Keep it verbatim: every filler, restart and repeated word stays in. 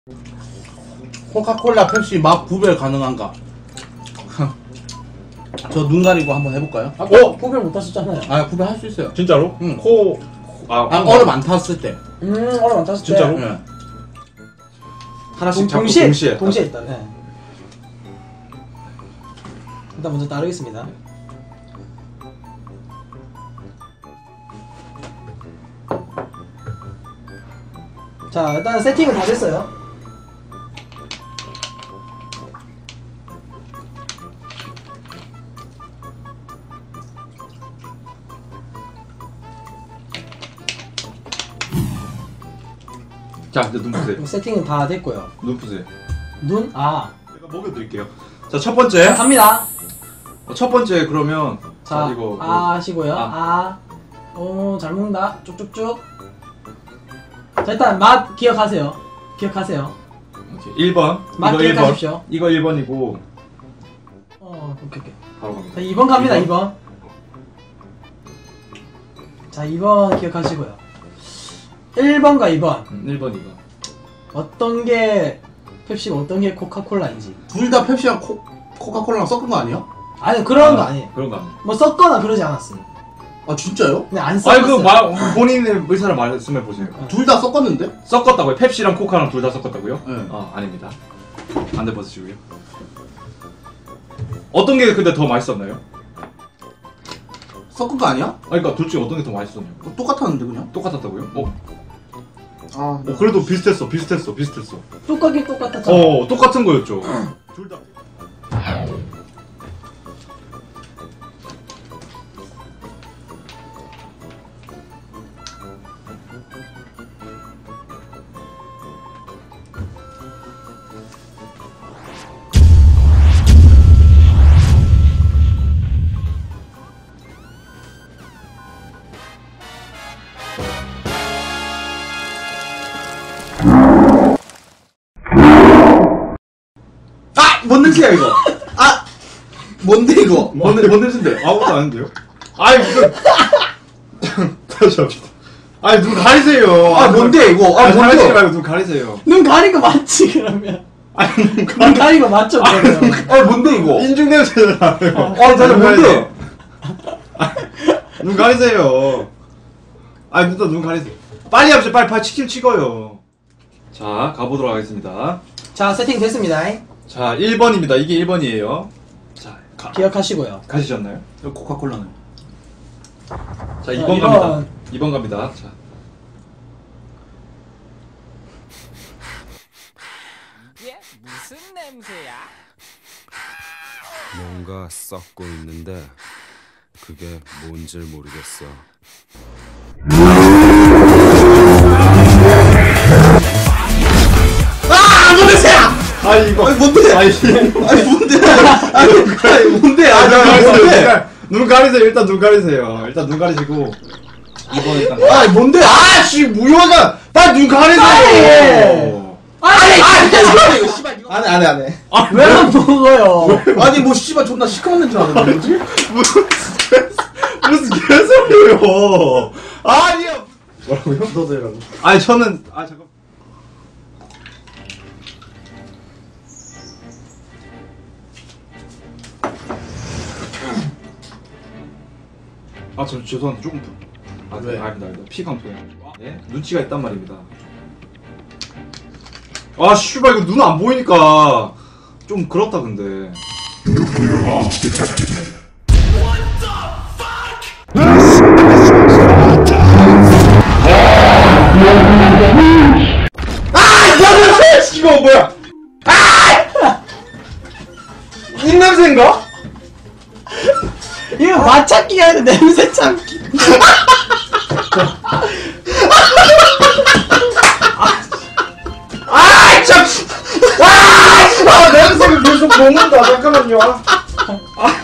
코카콜라 펩시 맛 구별 가능한가? 저 눈 가리고 한번 해볼까요? 아까 어? 구별 못 하셨잖아요. 아 구별 할 수 있어요. 진짜로? 응. 코... 아, 아 얼음 안 탔을 때. 음 얼음 안 탔을 때. 진짜로? 네. 하나씩 동, 잡고 동시에 동시에 동시에 일단. 네. 일단 먼저 따르겠습니다. 자 일단 세팅은 다 됐어요. 자 이제 눈 푸세요. 세팅은 다 됐고요. 눈 푸세요. 눈? 아. 제가 먹여드릴게요. 자 첫 번째. 자, 갑니다. 어, 첫 번째 그러면 자, 자, 이거 아 뭐, 하시고요. 아. 아. 오, 잘 먹는다. 쭉쭉쭉. 자, 일단 맛 기억하세요. 기억하세요. 오케이. 일 번. 맛 이거 일 번. 기억하십시오. 이거 일 번이고 어, 오케이, 오케이. 바로 갑니다. 자, 이 번 갑니다, 이 이 번. 자, 이 번 기억하시고요. 일 번과 이 번. 음, 일 번, 이 번. 어떤 게 펩시고 어떤 게 코카콜라인지. 둘 다 펩시랑 코, 코카콜라랑 섞은 거 아니야? 아니, 그런 아, 거 아니에요. 그런 거 아니에요. 뭐 섞거나 그러지 않았어요. 아 진짜요? 그냥 안 아니 그 섞었어요. 말, 본인의 의사를 말씀해 보세요. 둘 다 섞었는데? 섞었다고요? 펩시랑 코카랑 둘 다 섞었다고요? 네. 아 아닙니다. 안대 벗으시고요. 어떤 게 근데 더 맛있었나요? 섞은 거 아니야? 아니 그러니까 둘 중에 어떤 게 더 맛있었냐고. 어, 똑같았는데 그냥? 똑같았다고요? 어? 아 어 그래도 비슷했어 비슷했어 비슷했어. 똑같긴 똑같았잖아. 어 똑같은 거였죠. 둘 다. 아! 뭔 냄새야 이거? 아! 뭔데 이거? 뭔, 뭔 냄새인데? 아무것도 아닌데요? 아이 무슨 다시 합시다. 아니 눈 가리세요. 아 뭔데 이거? 아 아 가리지 뭔데? 말고 눈 가리세요. 눈 가린 거 맞지, 그러면? 아니 눈 가리. 눈 가린 거 맞죠, 그러면? 아 뭔데 이거? 인중 냄새는 나요. 아 나는 뭔데? 눈 가리세요. 아니 일단 눈 가리세요. 빨리 합시다. 빨리 빨리 치킨 찍어요. 자 가보도록 하겠습니다. 자, 세팅 됐습니다. 자 일 번입니다. 이게 일 번이에요. 자 가, 기억하시고요. 가시셨나요? 코카콜라는? 자 이 번 이 번. 갑니다. 이 번 갑니다. 자. 이게 무슨 냄새야? 뭔가 썩고 있는데 그게 뭔지 모르겠어. 아! 뭔 냄새야! 아 이거 아니 뭔데? 아니 아니 뭔데? 아니, 아니 뭔데? 아, 아니 눈 가리세요. 뭔데? 눈 가리세요. 일단 눈 가리세요. 일단 눈 가리시고 이 번 일단. 아니 뭔데? 아씨 무효하다. 빨리 눈 가리세요. 아니 아니 이거 씨발 이거 안해 안해 안해. 아 왜 안 먹어요? 아니 뭐 씨발 존나 시커먼 냄새 나는데 뭐지? 무슨 개- 무슨 개소리예요? 아니야. 뭐라고요? 너도 해라고. 아니 저는 아 잠깐. 아 저 죄송한데 조금 아 왜? 네, 아닙니다 아닙니다 피 감소해가지고 예? 눈치가 있단 말입니다. 아 씨발 이거 눈 안 보이니까 좀 그렇다 근데. 아! 냄새! 이거 뭐야? 아! 입 냄새인가? 이거 맛 찾기가 아니라 냄새 참기. 아! 참! 아! 아! 냄새가 계속 먹는다 잠깐만요. 아!